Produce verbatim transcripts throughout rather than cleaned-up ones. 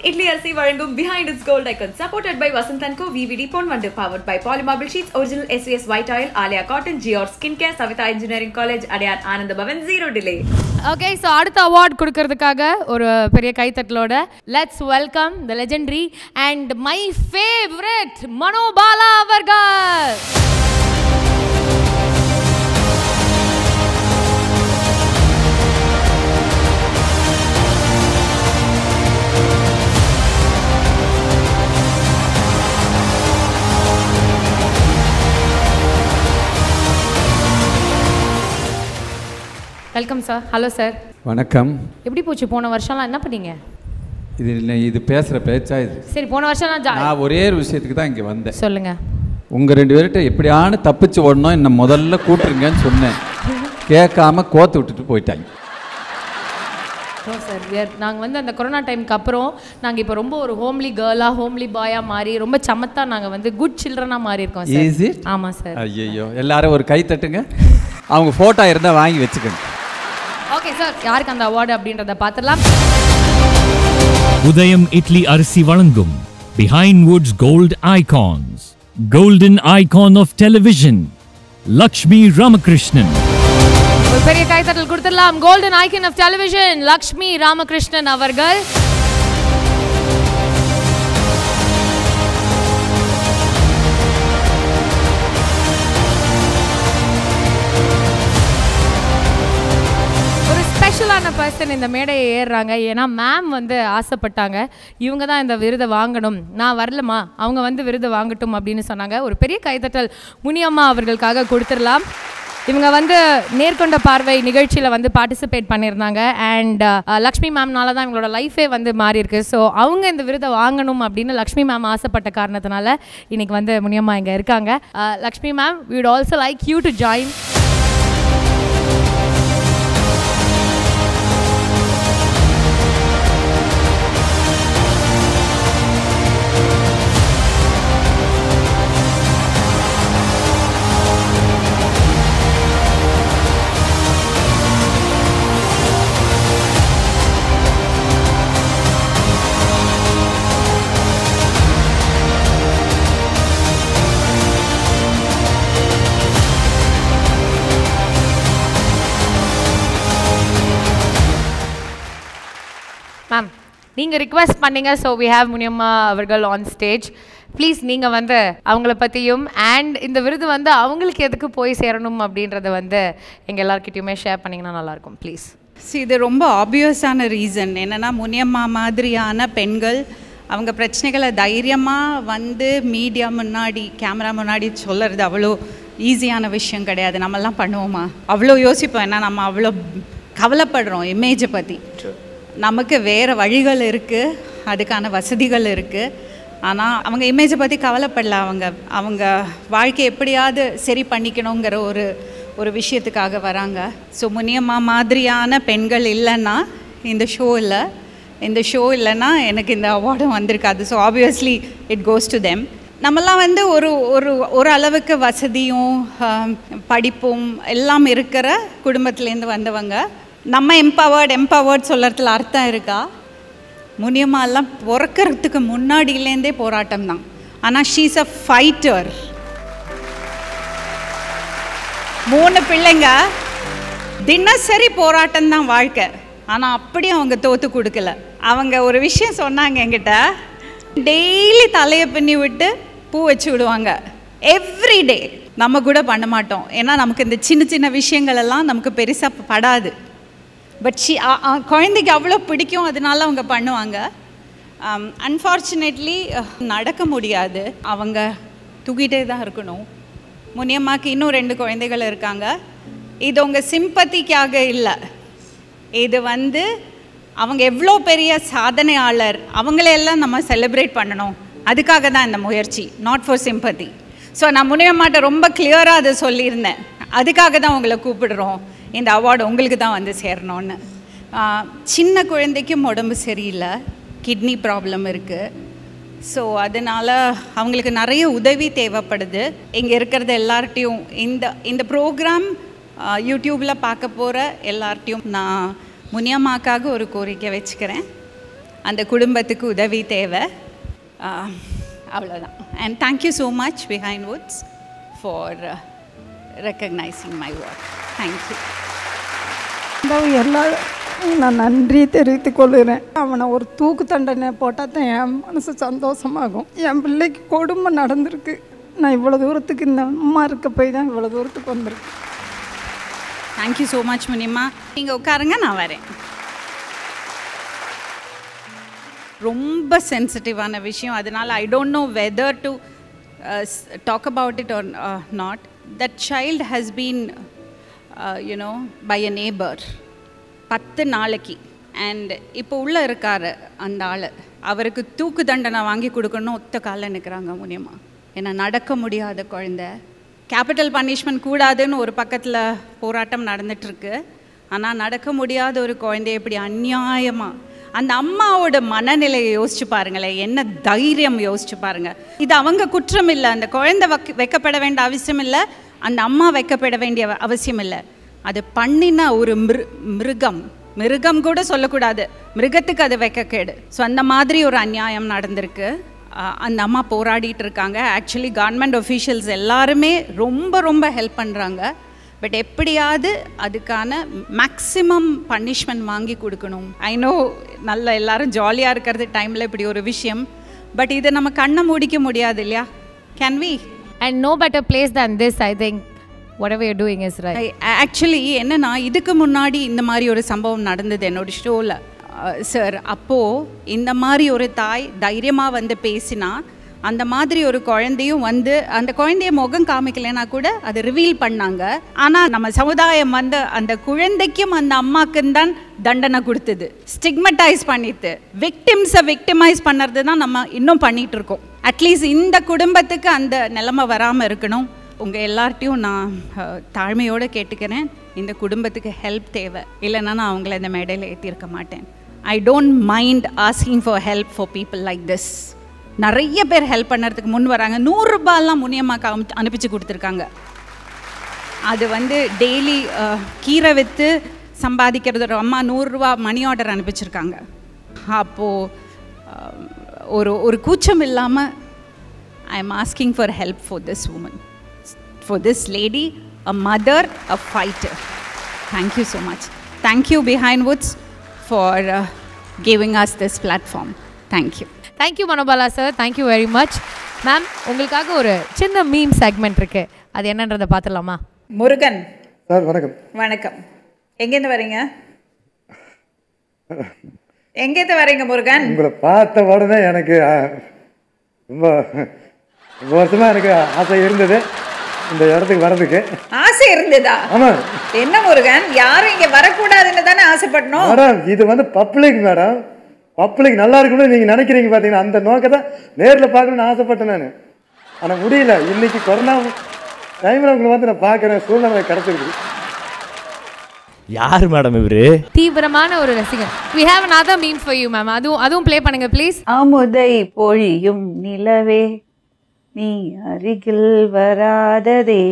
Italy Arsi Varangum behind its gold icon. Supported by Vasant and Co. V V D Pond Wonder. Powered by Polymarble Sheets. Original S V S White Oil. Alia Cotton. Geor Skincare. Savita Engineering College. Adyar Ananda Bhavan. Zero delay. Okay, so அடுத்த award கொடுக்கிறதுக்காக ஒரு பெரிய கைத்தட்டலோட let's welcome the legendary and my favorite Manobala அவர்கள். Welcome sir. Hello sir. வணக்கம். எப்படி போச்சு போன வருஷம்லாம் என்ன பண்ணீங்க? இது இது பேசுகிற பேச்சா இது? சரி, போன வருஷம்லாம் நான் ஒரே ஒரு விஷயத்துக்கு தான் இங்கே வந்தேன். சொல்லுங்க. உங்கள் ரெண்டு பேர்கிட்ட எப்படியானு தப்பிச்சு ஓடணும், என்ன முதல்ல கூட்டுருங்கன்னு சொன்னேன். கேட்காம கோத்து விட்டுட்டு போயிட்டாங்க. ஓ சார், நாங்கள் வந்து அந்த கொரோனா டைமுக்கு அப்புறம் நாங்கள் இப்போ ரொம்ப ஒரு ஹோம்லி கேர்ளாக ஹோம்லி பாயாக மாறி ரொம்ப சமத்தா நாங்கள் வந்து குட் சில்ட்ரனாக மாறி இருக்கோம் சார். ஈஸி. ஆமாம் சார். ஐயோ, எல்லாரும் ஒரு கை தட்டுங்க. அவங்க ஃபோட்டோ இருந்தால் வாங்கி வச்சுக்கோங்க. ஓகே சார், யாருக்கு அந்த அவார்டு அப்படின்றத பார்த்துடலாம். உதயம் இட்லி அரிசி வழங்கும் Behind Woods Gold Icons. Golden Icon of Television. Lakshmi Ramakrishnan. ஒரு பெரிய கைத்தட்டல் கொடுத்துடலாம். Golden Icon of Television Lakshmi Ramakrishnan அவர்கள். ஸ்பெஷலான பர்சன் இந்த மேடையை ஏறுறாங்க. ஏன்னா மேம் வந்து ஆசைப்பட்டாங்க இவங்க தான் இந்த விருதை வாங்கணும், நான் வரலமா, அவங்க வந்து விருதை வாங்கட்டும் அப்படின்னு சொன்னாங்க. ஒரு பெரிய கைத்தட்டல் முனியம்மா அவர்களுக்காக கொடுத்துடலாம். இவங்க வந்து நேர்கொண்ட பார்வை நிகழ்ச்சியில் வந்து பார்ட்டிசிபேட் பண்ணியிருந்தாங்க. அண்ட் லக்ஷ்மி மேம்னால தான் இவங்களோட லைஃபே வந்து மாறி இருக்கு. ஸோ அவங்க இந்த விருதை வாங்கணும் அப்படின்னு லக்ஷ்மி மேம் ஆசைப்பட்ட காரணத்தினால இன்னைக்கு வந்து முனியம்மா இங்கே இருக்காங்க. Lakshmi ma'am, we would also like you to join. Ma'am, நீங்கள் ரிக்வெஸ்ட் பண்ணீங்க, ஸோ வி ஹேவ் முனியம்மா அவர்கள் ஆன் ஸ்டேஜ். ப்ளீஸ் நீங்கள் வந்து அவங்கள பற்றியும் அண்ட் இந்த விருது வந்து அவங்களுக்கு எதுக்கு போய் சேரணும் அப்படின்றத வந்து எங்கள் எல்லாருக்கிட்டையுமே ஷேர் பண்ணிங்கன்னா நல்லாயிருக்கும் ப்ளீஸ். ஸோ இது ரொம்ப ஆப்வியஸான ரீசன் என்னென்னா, முனியம்மா மாதிரியான பெண்கள் அவங்க பிரச்சனைகளை தைரியமாக வந்து மீடியா முன்னாடி கேமரா முன்னாடி சொல்கிறது அவ்வளோ ஈஸியான விஷயம் கிடையாது. நம்மெல்லாம் பண்ணுவோமா? அவ்வளோ யோசிப்போம். ஏன்னா நம்ம அவ்வளோ கவலைப்படுறோம் இமேஜை பற்றி. நமக்கு வேறு வழிகள் இருக்குது, அதுக்கான வசதிகள் இருக்குது. ஆனால் அவங்க இமேஜை பற்றி கவலைப்படல. அவங்க அவங்க வாழ்க்கை எப்படியாவது சரி பண்ணிக்கணுங்கிற ஒரு ஒரு விஷயத்துக்காக வராங்க. ஸோ முனியம்மா மாதிரியான பெண்கள் இல்லைன்னா இந்த ஷோ இல்லை, இந்த ஷோ இல்லைன்னா எனக்கு இந்த அவார்டும் வந்திருக்காது. So obviously it goes to them. நம்மலாம் வந்து ஒரு ஒரு ஒரு அளவுக்கு வசதியும் படிப்பும் எல்லாம் இருக்கிற குடும்பத்துலேருந்து வந்தவங்க. நம்ம எம்பவர்ட் எம்பவர்ட் சொல்கிறதுல அர்த்தம் இருக்கா? முனியம்மா எல்லாம் பிறக்கிறதுக்கு முன்னாடியிலேருந்தே போராட்டம் தான். ஆனால் ஷீஸ் அ ஃபைட்டர். மூணு பிள்ளைங்க, தினசரி போராட்டம் தான் வாழ்க்கை. ஆனால் அப்படியே அவங்க தோற்று கொடுக்கல. அவங்க ஒரு விஷயம் சொன்னாங்க என்கிட்ட, டெய்லி தலையை பின்னி விட்டு பூ வச்சு விடுவாங்க எவ்ரிடே. நம்ம கூட பண்ண மாட்டோம், ஏன்னா நமக்கு இந்த சின்ன சின்ன விஷயங்கள் எல்லாம் நமக்கு பெருசாக படாது. பட் ஷி குழந்தைக்கு அவ்வளோ பிடிக்கும், அதனால அவங்க பண்ணுவாங்க. அன்ஃபார்ச்சுனேட்லி நடக்க முடியாது, அவங்க தூக்கிட்டே தான் இருக்கணும். முனியம்மாக்கு இன்னும் ரெண்டு குழந்தைகள் இருக்காங்க. இது உங்கள் சிம்பத்திக்காக இல்லை, இது வந்து அவங்க எவ்வளோ பெரிய சாதனையாளர், அவங்களையெல்லாம் நம்ம செலிப்ரேட் பண்ணணும். அதுக்காக தான் இந்த முயற்சி, நாட் ஃபார் சிம்பத்தி. ஸோ நான் முனியம்மாட்ட ரொம்ப கிளியராக அதை சொல்லியிருந்தேன். அதுக்காக தான் உங்களை கூப்பிடுறோம், இந்த அவார்டு உங்களுக்கு தான் வந்து சேரணும்னு. சின்ன குழந்தைக்கும் உடம்பு சரியில்லை, கிட்னி ப்ராப்ளம் இருக்குது. ஸோ அதனால் அவங்களுக்கு நிறைய உதவி தேவைப்படுது. இங்கே இருக்கிறது எல்லார்ட்டையும் இந்த இந்த ப்ரோக்ராம் யூடியூப்பில் பார்க்க போகிற எல்லார்ட்டையும் நான் முனியம்மாக்காக ஒரு கோரிக்கை வச்சுக்கிறேன். அந்த குடும்பத்துக்கு உதவி தேவை. அவ்வளோதான். And thank you so much Behindwoods for recognising my work. Thank you. எல்லா நான் நன்றி தெரிவித்துக் கொள்கிறேன். அவனை ஒரு தூக்கு தண்டனை போட்டால் தான் என் மனசு சந்தோஷமாகும். என் பிள்ளைக்கு கொடுமை நடந்திருக்கு. நான் இவ்வளோ தூரத்துக்கு இந்த அம்மா இருக்க போய் தான் இவ்வளோ தூரத்துக்கு வந்திருக்கேன். Thank you so much Muniyamma. நீங்கள் உட்காருங்க, நான் வரேன். ரொம்ப சென்சிட்டிவான விஷயம், அதனால் I don't know whether to talk about it or not. That child has been you know by a neighbour பத்து நாளைக்கு. அண்ட் இப்போ உள்ளே இருக்கார் அந்த ஆள். அவருக்கு தூக்கு தண்டனை வாங்கி கொடுக்கணும் ஒத்த காலில் நிற்கிறாங்க முனியம்மா. ஏன்னா நடக்க முடியாத குழந்த. கேபிட்டல் பனிஷ்மெண்ட் கூடாதுன்னு ஒரு பக்கத்தில் போராட்டம் நடந்துகிட்ருக்கு. ஆனால் நடக்க முடியாத ஒரு குழந்தைய இப்படி அநியாயமாக, அந்த அம்மாவோட மனநிலையை யோசிச்சு பாருங்களேன், என்ன தைரியம் யோசிச்சு பாருங்கள். இது அவங்க குற்றம் இல்லை, அந்த குழந்தை வைக்க வைக்கப்பட வேண்டிய அவசியம் இல்லை, அந்த அம்மா வைக்கப்பட வேண்டிய அவசியம் இல்லை. அது பண்ணின ஒரு மிரு மிருகம் மிருகம் கூட சொல்லக்கூடாது, மிருகத்துக்கு அது வைக்க கேடு. ஸோ அந்த மாதிரி ஒரு அநியாயம் நடந்திருக்கு. அந்த அம்மா போராடிட்டு இருக்காங்க. ஆக்சுவலி கவர்மெண்ட் ஒஃபீஷியல்ஸ் எல்லாருமே ரொம்ப ரொம்ப ஹெல்ப் பண்ணுறாங்க. பட் எப்படியாவது அதுக்கான மேக்ஸிமம் பனிஷ்மெண்ட் வாங்கி கொடுக்கணும். ஐ நோ நல்ல எல்லாரும் ஜாலியாக இருக்கிறது டைமில் இப்படி ஒரு விஷயம், பட் இதை நம்ம கண்ணை மூடிக்க முடியாது இல்லையா? Can we? And no better place than this, I think. Whatever you're doing is right. Actually என்னன்னா, இதுக்கு முன்னாடி இந்த மாதிரி ஒரு சம்பவம் நடந்தது என்னோட ஷோவில் சார். அப்போது இந்த மாதிரி ஒரு தாய் தைரியமாக வந்து பேசினா, அந்த மாதிரி ஒரு குழந்தையும் வந்து அந்த குழந்தைய முகம் காமிக்கலைன்னா கூட அதை ரிவீல் பண்ணாங்க. ஆனால் நம்ம சமுதாயம் வந்து அந்த குழந்தைக்கும் அந்த அம்மாக்குன்னு தான் தண்டனை கொடுத்தது, ஸ்டிக்மடைஸ் பண்ணிட்டு விக்டிம்ஸை விக்டிமைஸ் பண்ணுறது தான் நம்ம இன்னும் பண்ணிகிட்டு இருக்கோம். அட்லீஸ்ட் இந்த குடும்பத்துக்கு அந்த நிலைமை வராமல் இருக்கணும். உங்கள் எல்லார்ட்டையும் நான் தாழ்மையோடு கேட்டுக்கிறேன், இந்த குடும்பத்துக்கு ஹெல்ப் தேவை. இல்லைன்னா நான் அவங்கள இந்த மேடையில் ஏற்றிருக்க மாட்டேன். I don't mind asking for help for people like this. நிறைய பேர் ஹெல்ப் பண்ணுறதுக்கு முன் வராங்க. நூறுரூபாலாம் முனியம்மாக்கு அனுப்பிச்சு கொடுத்துருக்காங்க. அது வந்து டெய்லி கீரை விற்று சம்பாதிக்கிறது. ஒரு அம்மா நூறுரூவா மணி ஆர்டர் அனுப்பிச்சிருக்காங்க. அப்போது ஒரு ஒரு கூச்சம் இல்லாமல் I am asking for help for this woman, for this lady, a mother, a fighter. Thank you so much. Thank you Behind Woods for uh, giving us this platform. Thank you. Thank you Manobala sir. Thank you very much. Ma'am, உங்களுக்காக ஒரு சின்ன meme segment இருக்கு. அது என்னன்றதை பார்த்துடலாமா? Murugan sir வணக்கம். வணக்கம். எங்கேருந்து வரீங்க? எங்கேருந்து வரீங்க முருகன்? உங்களை பார்த்த உடனே எனக்கு ரொம்ப ரொம்ப வருஷமாக எனக்கு ஆசை இருந்தது இந்த இடத்துக்கு வர்றதுக்கு. ஆசை இருந்ததா? ஆமாம். என்ன முருகன், யாரும் இங்கே வரக்கூடாதுன்னு தானே ஆசைப்படணும்? மேடம் இது வந்து பப்ளிக் மேடம், பப்ளிக் நல்லா இருக்கணும்னு நீங்கள் நினைக்கிறீங்க பார்த்தீங்கன்னா, அந்த நோக்கத்தை நேரில் பார்க்கணும்னு ஆசைப்பட்டேன் நான். ஆனால் முடியல. இன்னைக்கு கொரோனா டைமில் உங்களை வந்து நான் பார்க்குறேன், சூழ்நிலை கிடச்சிருக்கு. யார் மேடம் இவரு? தீவிரமான ஒரு ரசிகன். we have another meme for you ma'am. அதுவும் அதுவும் ப்ளே பண்ணுங்க ப்ளீஸ். அமுதை பொழியும் நிலவே நீ அருகில் வராததே.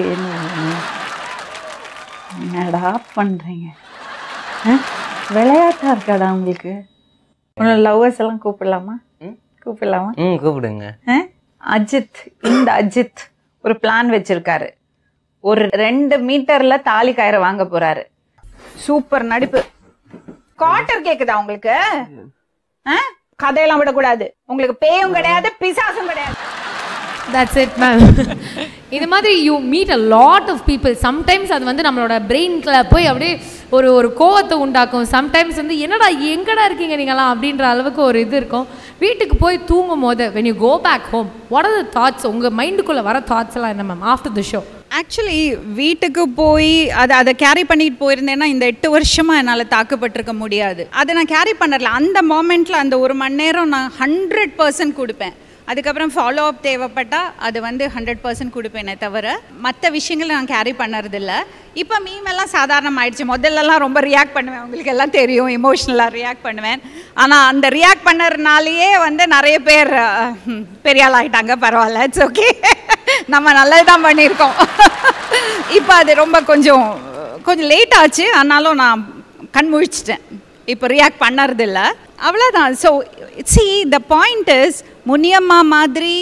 என்னடா பண்றீங்க? விளையாட்டா இருக்காடா உங்களுக்கு? உன்னோட லவ்வர்ஸ் எல்லாம் கூப்பிடலாமா? கூப்பிடலாமா? ம் கூப்பிடுங்க. அஜித், இந்த அஜித் ஒரு பிளான் வச்சிருக்காரு. ஒரு ரெண்டு மீட்டர்ல தாலி கயிறை வாங்க போறாரு. சூப்பர் நடிப்பு. குவார்டர் கேக்குதா உங்களுக்கு? கதையெல்லாம் விடக்கூடாது. உங்களுக்கு பேயும் கிடையாது, பிசாசும் கிடையாது. That's it ma'am. இது மாதிரி you meet a lot of people. sometimes அது வந்து நம்மளோட பிரெயின்ல போய் அப்படியே ஒரு ஒரு கோவத்தை உண்டாக்கும். சம்டைம்ஸ் வந்து என்னடா எங்கடா இருக்கீங்க நீங்களாம் அப்படின்ற அளவுக்கு ஒரு இது இருக்கும். வீட்டுக்கு போய் தூங்கும் போது when you go back home, what are the thoughts? உங்கள் மைண்டுக்குள்ளே வர தாட்ஸ் எல்லாம் என்ன ma'am after the show? Actually வீட்டுக்கு போய் அதை அதை கேரி பண்ணிட்டு போயிருந்தேன்னா இந்த எட்டு வருஷமாக என்னால் தாக்கப்பட்டிருக்க முடியாது. அதை நான் கேரி பண்ணல. அந்த மோமெண்ட்டில் அந்த ஒரு மணி நேரம் நான் ஹண்ட்ரட் பர்சன்ட் கொடுப்பேன். அதுக்கப்புறம் ஃபாலோ அப் தேவைப்பட்டால் அது வந்து ஹண்ட்ரட் பர்சன்ட் கொடுப்பேனே தவிர மற்ற விஷயங்களை நான் கேரி பண்ணுறதில்ல. இப்போ மீமெல்லாம் சாதாரணம் ஆயிடுச்சு. முதல்லலாம் ரொம்ப ரியாக்ட் பண்ணுவேன், உங்களுக்கு எல்லாம் தெரியும், இமோஷ்னலாக ரியாக்ட் பண்ணுவேன். ஆனால் அந்த ரியாக்ட் பண்ணுறதுனாலேயே வந்து நிறைய பேர் பெரிய ஆள் ஆகிட்டாங்க. பரவாயில்ல, இட்ஸ் ஓகே, நம்ம நல்லது தான் பண்ணியிருக்கோம். இப்போ அது ரொம்ப கொஞ்சம் கொஞ்சம் லேட் ஆச்சு, ஆனாலும் நான் கண் முழிச்சிட்டேன். இப்போ ரியாக்ட் பண்ணறதில்ல. அவ்வளோதான். So see the point is, Muniyamma மாதிரி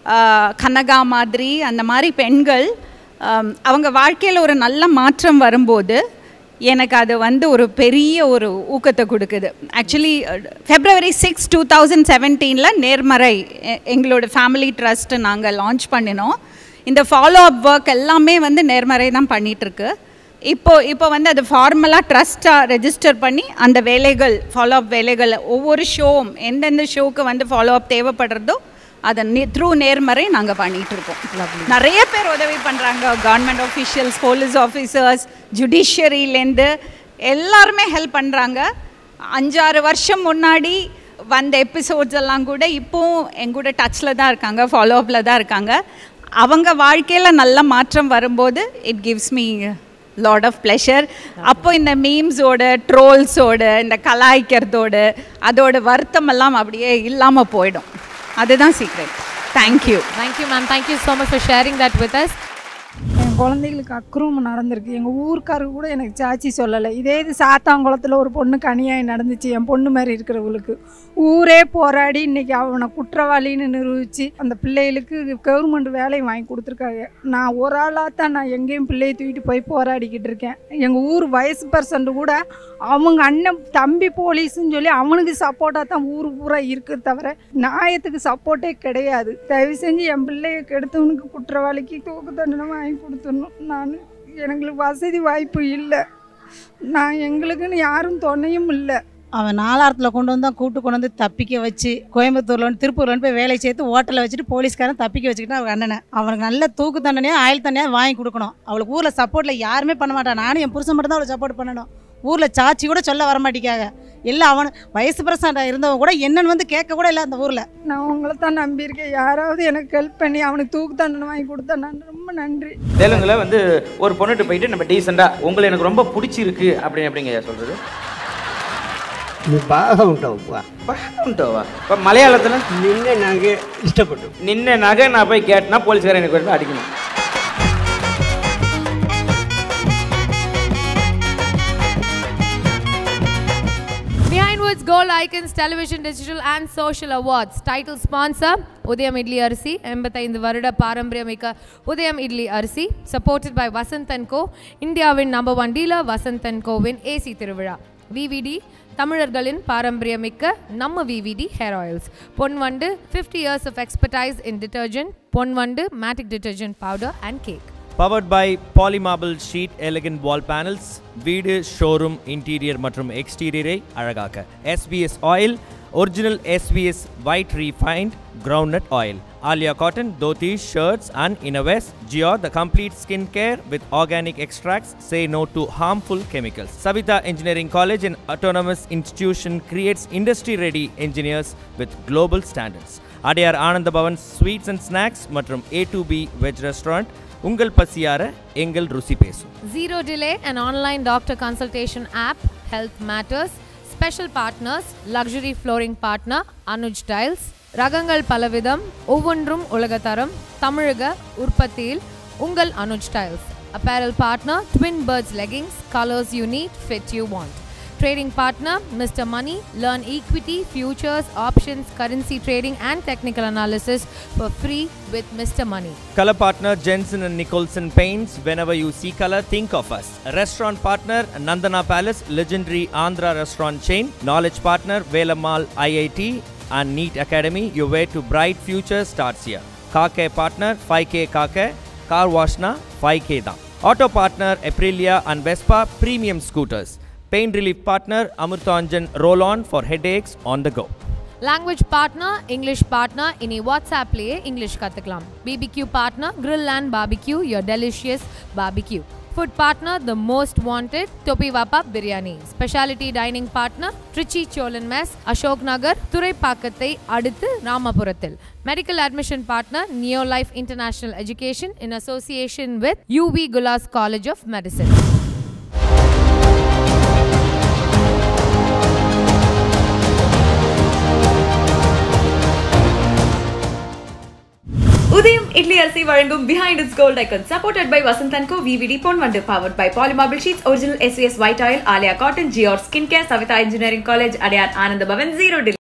கனகா மாதிரி அந்த மாதிரி பெண்கள் அவங்க வாழ்க்கையில் ஒரு நல்ல மாற்றம் வரும்போது எனக்கு அது வந்து ஒரு பெரிய ஒரு ஊக்கத்தை கொடுக்குது. Actually February six two thousand செவன்டீனில் நேர்மறை எங்களோட ஃபேமிலி ட்ரஸ்ட்டு நாங்கள் லான்ச் பண்ணினோம். இந்த ஃபாலோ அப் ஒர்க் எல்லாமே வந்து நேர்மறை தான் பண்ணிகிட்ருக்கு. இப்போ இப்போ வந்து அது ஃபார்மலாக ட்ரஸ்ட்டாக ரெஜிஸ்டர் பண்ணி அந்த வேலைகள், ஃபாலோ அப் வேலைகள் ஒவ்வொரு ஷோவும் எந்தெந்த ஷோவுக்கு வந்து ஃபாலோ அப் தேவைப்படுறதோ அதை த்ரூ நேர்மறை நாங்கள் பண்ணிகிட்ருக்கோம். நிறைய பேர் உதவி பண்ணுறாங்க. கவர்மெண்ட் ஆஃபீஷியல்ஸ், போலீஸ் ஆஃபீஸர்ஸ், ஜுடிஷியரியிலேருந்து எல்லாருமே ஹெல்ப் பண்ணுறாங்க. அஞ்சாறு வருஷம் முன்னாடி வந்த எபிசோட்ஸ் எல்லாம் கூட இப்போவும் எங்கூட டச்சில் தான் இருக்காங்க, ஃபாலோ அப்பில் தான் இருக்காங்க. அவங்க வாழ்க்கையில் நல்ல மாற்றம் வரும்போது it gives me lot of pleasure. அப்போ இந்த மீம்ஸோட, ட்ரோல்ஸோட, இந்த கலாய்க்கிறதோடு அதோட வருத்தமெல்லாம் அப்படியே இல்லாமல் போயிடும். அதுதான் secret. Thank you. Thank you ma'am. Thank you so much for sharing that with us. என் குழந்தைகளுக்கு அக்ரூமம் நடந்திருக்கு. எங்கள் ஊருக்காரரு கூட எனக்கு சாட்சி சொல்லலை. இதே இது சாத்தாங்குளத்தில் ஒரு பொண்ணுக்கு அநியாயம் நடந்துச்சு, என் பொண்ணு மாதிரி இருக்கிறவங்களுக்கு. ஊரே போராடி இன்றைக்கி அவனை குற்றவாளின்னு நிரூபித்து அந்த பிள்ளைகளுக்கு கவர்மெண்ட் வேலையை வாங்கி கொடுத்துருக்காங்க. நான் ஒரு ஆளாக தான் நான் எங்கேயும் பிள்ளையை தூக்கிட்டு போய் போராடிக்கிட்டு இருக்கேன். எங்கள் ஊர் வயசு பர்சன்ட் கூட அவங்க அண்ணன் தம்பி போலீஸ்ன்னு சொல்லி அவனுக்கு சப்போர்ட்டாக தான் ஊர் பூரா இருக்குது, தவிர நியாயத்துக்கு சப்போர்ட்டே கிடையாது. தயவு செஞ்சு என் பிள்ளையை கெடுத்தவனுக்கு குற்றவாளிக்கு தூக்கு தண்டனை வாங்கி கொடுத்துடணும். நான் எங்களுக்கு வசதி வாய்ப்பு இல்லை, நான் எங்களுக்குன்னு யாரும் துணையும் இல்லை. அவன் நாலாயிரத்தில் கொண்டு வந்தான், கூட்டு கொண்டு வந்து தப்பிக்க வச்சு கோயம்புத்தூர்ல வந்து திருப்பூர்ல வந்து போய் வேலை சேர்த்து ஹோட்டலில் வச்சுட்டு போலீஸ்காரன் தப்பிக்க வச்சுக்கிட்டு அவன் அண்ணனை அவனுக்கு நல்ல தூக்கு தண்டனையாக ஆயுள் தண்டனையாக வாங்கி கொடுக்கணும். அவளுக்கு ஊரில் சப்போர்ட்டில் யாருமே பண்ண மாட்டான். நானும் என் புருஷன் மட்டும் தான் அவளை சப்போர்ட் பண்ணணும். ஊரில் சாட்சி கூட சொல்ல வரமாட்டிக்காங்க. எல்லாம் அவன் வயசு பிரசண்டாக இருந்தவங்க கூட என்னன்னு வந்து கேட்க கூட இல்லை அந்த ஊரில். நான் உங்களை தான் நம்பியிருக்கேன். யாராவது எனக்கு ஹெல்ப் பண்ணி அவனுக்கு தூக்கு தண்டனை வாங்கி கொடுத்தா நான் ரொம்ப நன்றி. தெலுங்குல வந்து ஒரு பொண்ணுட்டு போயிட்டு நம்ம டீசெண்டாக உங்களை எனக்கு ரொம்ப பிடிச்சிருக்கு அப்படின்னு எப்படிங்க சொல்கிறது? బాగా ఉంటావు బాగా ఉంటావా? இப்போ மலையாளத்தில் నిన్నే నాకే ఇష్టపడ్డు నిన్నే నాకే నా போய் கேட்டனா போலீஸ்காரன் எனக்கு வந்து அடிக்கணும். Behind Woods Gold Icons Television, Digital and Social Awards. Title sponsor Udayam Idli Arsi. எண்பத்தைந்து வருட பாரம்பரியமிக்க உதயம் இட்லி அரிசி. Supported by Vasant and Co. இந்தியாவின் number one dealer Vasant and Co-வின் ஏசி திருவிழா. V V D தமிழர்களின் பாரம்பரியமிக்க நம்ம V V D hair oils. Ponvandu fifty years of expertise in detergent. Ponvandu matic detergent powder and cake. Powered by Polymarble Sheet Elegant Wall Panels. வீடு showroom interior மற்றும் எக்ஸ்டீரியரை அழகாக்க. S B S Oil Original S B S White Refined Groundnut Oil. Alia Cotton, dhotis, shirts and innerwears. Gio, the complete skincare with organic extracts. Say no to harmful chemicals. Savitha Engineering College, an autonomous institution, creates industry-ready engineers with global standards. Adiyar Ananda Bhavan Sweets and Snacks மற்றும் A two B Veg Restaurant. உங்கள் பசியார எங்கள் ருசி பேசும். Zero Delay, an online doctor consultation app. Health Matters. Special partners, luxury flooring partner Anuj Tiles. ரகங்கள் பலவிதம், ஒவ்வொன்றும் உலகத்தரம், தமிழக உற்பத்தியில் உங்கள் Anuj tiles. Apparel partner Twin Birds Leggings, colors you need, fit you want. Trading partner Mister Money, learn equity, futures, options, currency trading and technical analysis for free with Mister Money. Color partner Jensen and Nicholson Paints, whenever you see color think of us. Restaurant partner Nandana Palace, legendary Andhra restaurant chain. Knowledge partner Velamal I I T and NEET Academy, your way to bright future starts here. Car care partner five K Car Care, Car Washna five K da. Auto partner Aprilia and Vespa premium scooters. Pain relief partner Amurthanjan Roll On for headaches on the go. Language partner English partner ini WhatsApp liye English kathikalam. B B Q partner Grill and Barbecue, your delicious barbecue. Food partner the most wanted Topi Vapa Biryani. Specialty dining partner Trichy Cholan Mess, Ashok Nagar, Thuraipakkathai aduthu Ramapurathil. Medical admission partner Neolife International Education in association with U V Gulas College of Medicine. உதயம் இட்லி அரிசி வழங்கும் Behind Its Gold Icon supported by Vasanth and Co. V V D Pond Vandu powered by Polymarble Sheets, Original S V S White Oil, Alia Cotton, George Skincare, Savitha Engineering College, Adyar Anand Bhavan, Zero Delhi.